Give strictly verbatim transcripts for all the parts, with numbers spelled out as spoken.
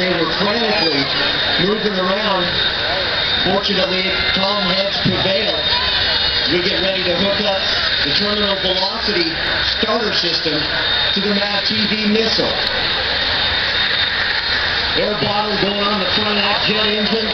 they were frantically moving around. Fortunately, calm heads prevailed. We get ready to hook up the terminal velocity starter system to the M A V T V missile. Air bottle going on the front of that jet engine.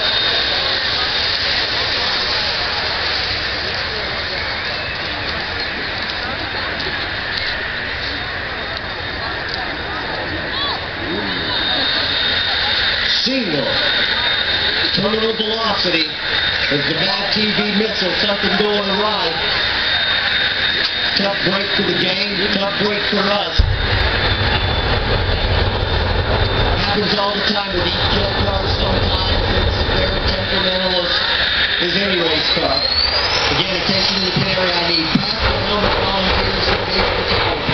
Single terminal velocity as the M A V T V missile, something going awry. Tough break for the game, tough break for us. Happens all the time with these jet cars sometimes. It's very temperamental as, as any race car. Again, attention to the pin area. I need back to helmet volunteers to be able to